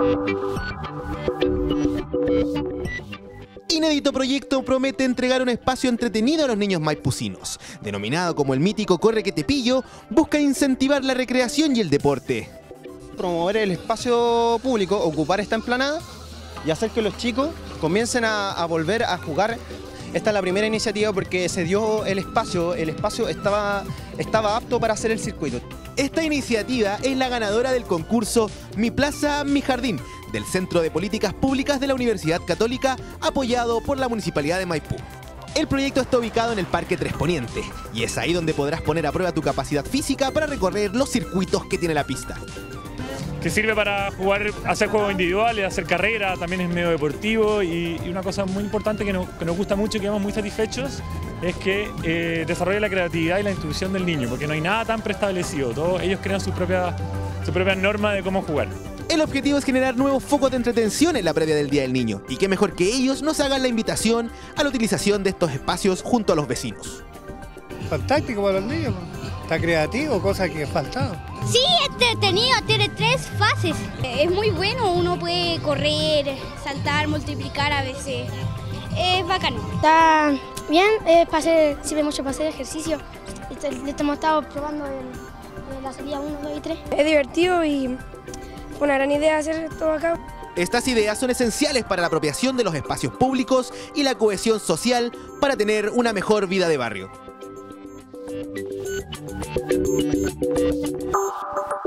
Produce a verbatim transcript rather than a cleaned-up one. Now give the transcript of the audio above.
Inédito proyecto promete entregar un espacio entretenido a los niños maipucinos. Denominado como el mítico Corre que te pillo, busca incentivar la recreación y el deporte. Promover el espacio público, ocupar esta emplanada y hacer que los chicos comiencen a, a volver a jugar. Esta es la primera iniciativa porque se dio el espacio, el espacio estaba, estaba apto para hacer el circuito. Esta iniciativa es la ganadora del concurso Mi Plaza, Mi Jardín, del Centro de Políticas Públicas de la Universidad Católica, apoyado por la Municipalidad de Maipú. El proyecto está ubicado en el Parque Tres Poniente, y es ahí donde podrás poner a prueba tu capacidad física para recorrer los circuitos que tiene la pista. Que sirve para jugar, hacer juegos individuales, hacer carrera, también es medio deportivo y, y una cosa muy importante que nos, que nos gusta mucho y quedamos muy satisfechos es que eh, desarrolla la creatividad y la intuición del niño, porque no hay nada tan preestablecido, todos ellos crean su propia, su propia norma de cómo jugar. El objetivo es generar nuevos focos de entretención en la previa del Día del Niño, y qué mejor que ellos nos hagan la invitación a la utilización de estos espacios junto a los vecinos. Fantástico para los niños, está creativo, cosa que faltaba. Sí, es entretenido, tiene tres fases. Es muy bueno, uno puede correr, saltar, multiplicar a veces. Es bacano. Está bien, eh, para hacer, sirve mucho para hacer ejercicio. Le hemos estado probando en, en la salida uno, dos y tres. Es divertido y fue una gran idea hacer todo acá. Estas ideas son esenciales para la apropiación de los espacios públicos y la cohesión social para tener una mejor vida de barrio.